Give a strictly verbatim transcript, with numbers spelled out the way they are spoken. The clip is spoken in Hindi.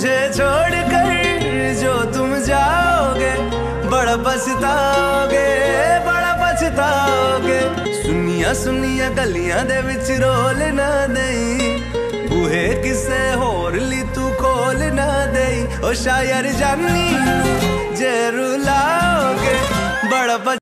मुझे छोड़कर जो तुम जाओगे, बड़ा पछताओगे, बड़ा पछताओगे। सुनिया सुनिया गलियां दे विच रोल ना दई, बूहे किसे होर ली तू खोल ना दई। ओ शायर जानी जे रुलाओगे, बड़ा